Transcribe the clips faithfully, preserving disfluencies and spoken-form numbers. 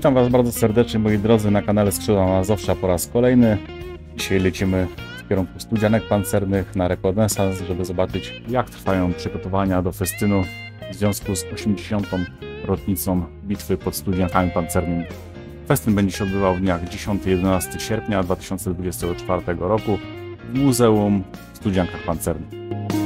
Witam Was bardzo serdecznie, moi drodzy, na kanale Skrzydła Mazowsza po raz kolejny. Dzisiaj lecimy w kierunku studzianek pancernych na rekonesans, żeby zobaczyć, jak trwają przygotowania do festynu w związku z osiemdziesiątą rocznicą bitwy pod studziankami pancernymi. Festyn będzie się odbywał w dniach dziesiątego do jedenastego sierpnia dwa tysiące dwudziestego czwartego roku w Muzeum w Studziankach Pancernych.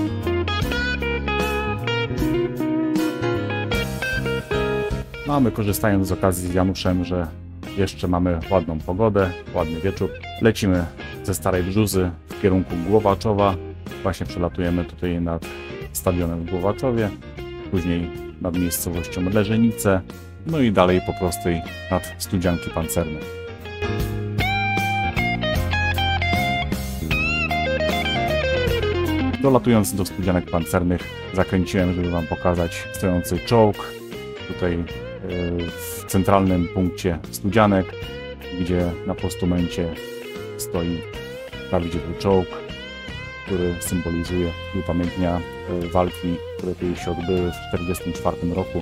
No a my, korzystając z okazji z Januszem, że jeszcze mamy ładną pogodę, ładny wieczór, lecimy ze Starej Brzuzy w kierunku Głowaczowa. Właśnie przelatujemy tutaj nad stadionem w Głowaczowie, później nad miejscowością Leżenice, no i dalej po prostej nad Studzianki Pancerne. Dolatując do Studzianek Pancernych, zakręciłem, żeby Wam pokazać stojący czołg tutaj w centralnym punkcie Studzianek, gdzie na postumencie stoi prawdziwy czołg, który symbolizuje i upamiętnia walki, które tutaj się odbyły w tysiąc dziewięćset czterdziestym czwartym roku.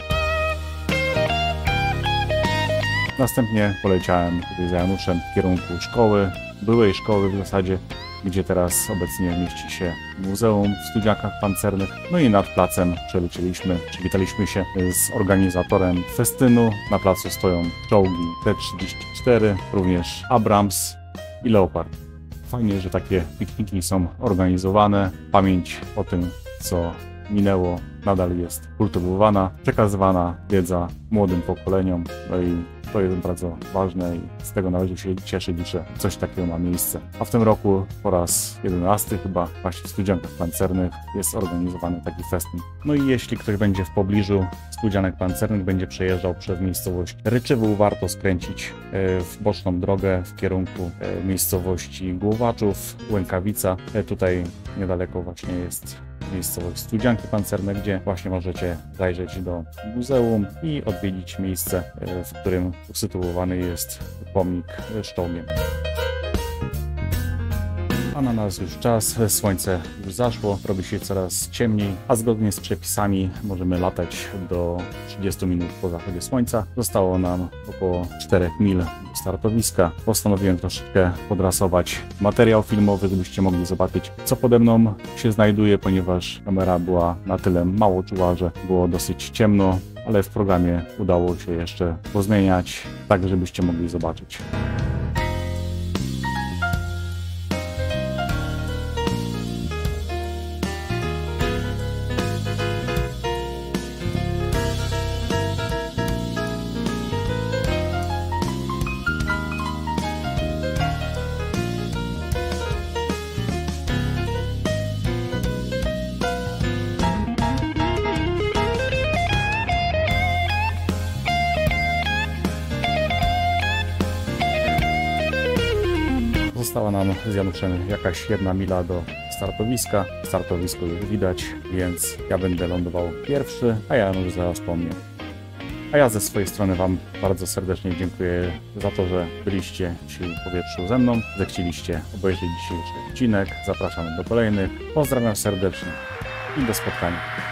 Następnie poleciałem tutaj za Januszem w kierunku szkoły, byłej szkoły w zasadzie, gdzie teraz obecnie mieści się Muzeum w Studziankach Pancernych. No i nad placem przelecieliśmy, przywitaliśmy się z organizatorem festynu. Na placu stoją czołgi T trzydzieści cztery, również Abrams i Leopard. Fajnie, że takie pikniki są organizowane. Pamięć o tym, co minęło, nadal jest kultywowana, przekazywana wiedza młodym pokoleniom. No i to jest bardzo ważne i z tego należy się cieszyć, że coś takiego ma miejsce. A w tym roku po raz jedenasty chyba właśnie w Studziankach Pancernych jest organizowany taki festyn. No i jeśli ktoś będzie w pobliżu Studzianek Pancernych, będzie przejeżdżał przez miejscowość Ryczywół, warto skręcić w boczną drogę w kierunku miejscowości Głowaczów, Łękawica. Tutaj niedaleko właśnie jest miejscowość Studzianki Pancerne, gdzie właśnie możecie zajrzeć do muzeum i odwiedzić miejsce, w którym usytuowany jest pomnik z czołgiem. A na nas już czas, słońce już zaszło, robi się coraz ciemniej, a zgodnie z przepisami możemy latać do trzydziestu minut po zachodzie słońca. Zostało nam około czterech mil do startowiska. Postanowiłem troszeczkę podrasować materiał filmowy, żebyście mogli zobaczyć, co pode mną się znajduje, ponieważ kamera była na tyle mało czuła, że było dosyć ciemno, ale w programie udało się jeszcze pozmieniać, tak żebyście mogli zobaczyć. Została nam z Januszem jakaś jedna mila do startowiska. Startowisko już widać, więc ja będę lądował pierwszy, a Janusz zaraz po mnie. A ja ze swojej strony Wam bardzo serdecznie dziękuję za to, że byliście dzisiaj w powietrzu ze mną, zechcieliście obejrzeć dzisiejszy odcinek. Zapraszam do kolejnych. Pozdrawiam serdecznie i do spotkania.